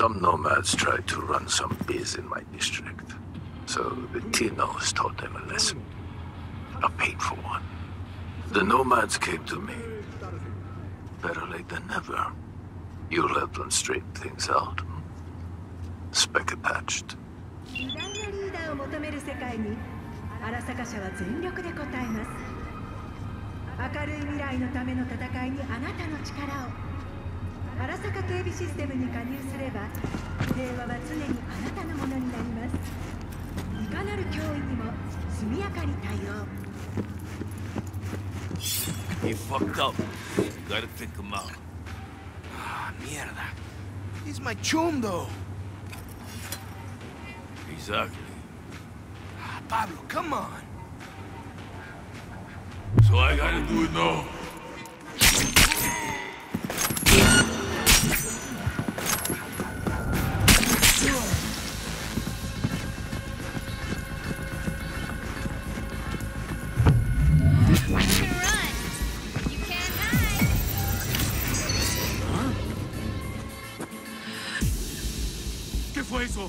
Some nomads tried to run some biz in my district. So the Tinos taught them a lesson. A painful one. The nomads came to me. Better late than never. You'll help them straighten things out. Spec attached. 偉大なリーダーを求める世界に荒坂社は全力で応えます。明るい未来のための戦いにあなたの力を。荒坂警備システムに加入すれば平和は常にあなたのものになります。いかなる脅威にも速やかに対応。 He fucked up. Gotta think him out. Ah, mierda. He's my chum, though. Exactly. Ah, Pablo, come on. So I gotta do it now. ¿Qué fue eso?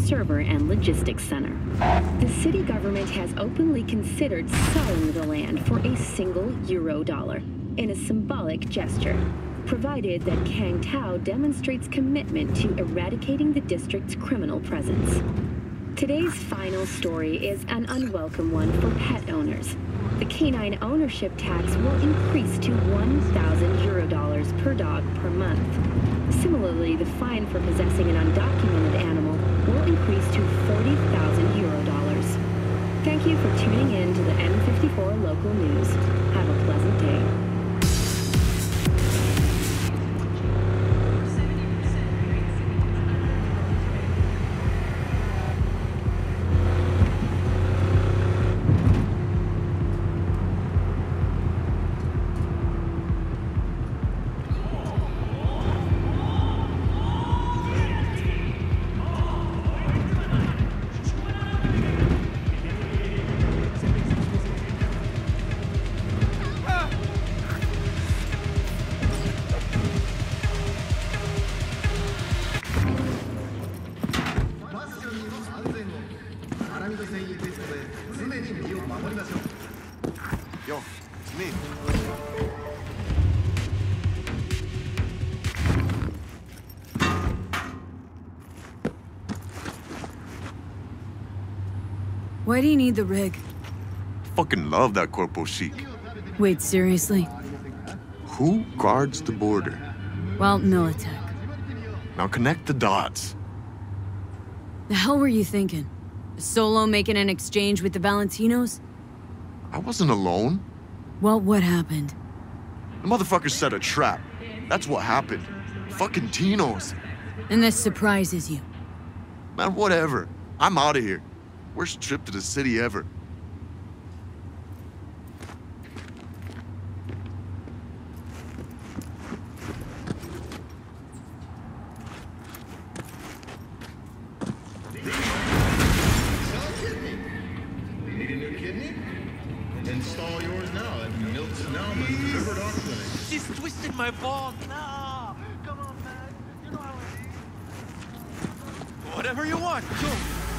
server and logistics center. The city government has openly considered selling the land for a single euro-dollar in a symbolic gesture, provided that Kang Tao demonstrates commitment to eradicating the district's criminal presence. Today's final story is an unwelcome one for pet owners. The canine ownership tax will increase to 1,000 euro-dollars per dog per month. Similarly, the fine for possessing an undocumented animal will increase to 40,000 euro-dollars. Thank you for tuning in to the M54 local news. Have a pleasant day. Yo, it's me. Why do you need the rig? Fucking love that Corpo Chic. Wait, seriously? Who guards the border? Well, Militech. Now connect the dots. The hell were you thinking? Solo making an exchange with the Valentinos? I wasn't alone. Well, what happened? The motherfucker set a trap. That's what happened. Fucking Tinos. And this surprises you? Man, whatever. I'm out of here. Worst trip to the city ever. Need a new kidney? Install yours now at Milt's Nauman's River Dock Clinic. She's twisted my ball. No! Come on, man. You know how it is. Whatever you want. Go.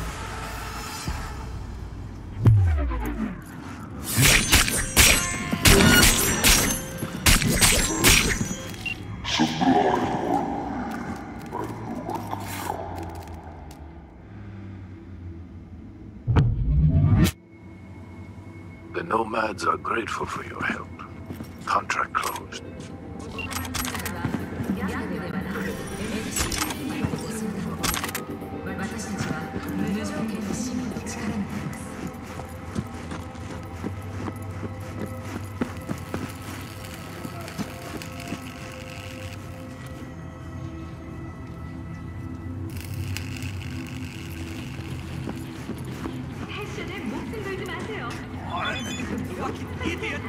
The nomads are grateful for your help. Contract closed. Idiot!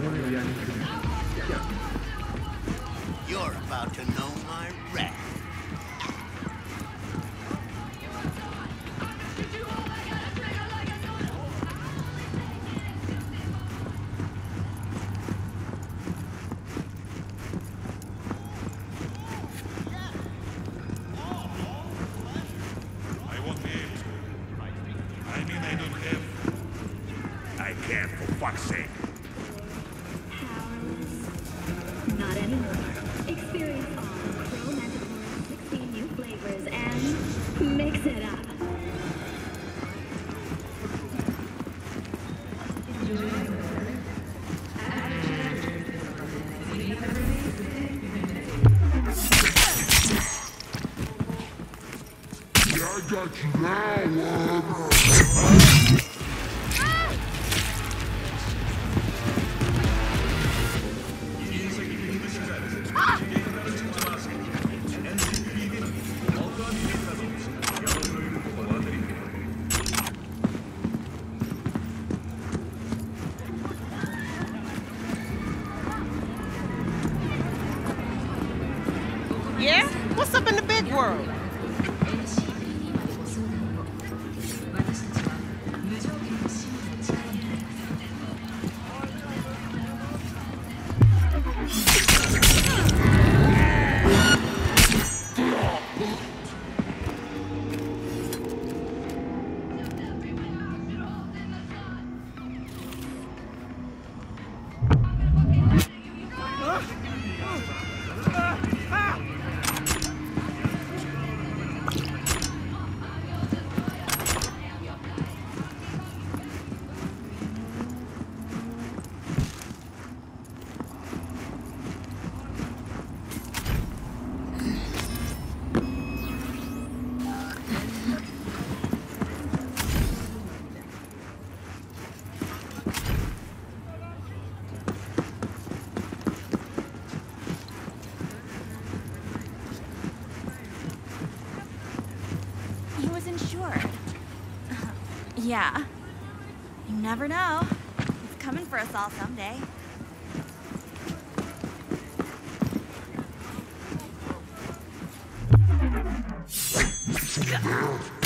You're about to know my wrath. I won't be able to. I mean, I don't have. I can't, for fuck's sake. Not anymore. Experience all Pro Manticore's 16 new flavors and mix it up. I got you now, Yeah? What's up in the big world? He was insured. Yeah. You never know. It's coming for us all someday. Now.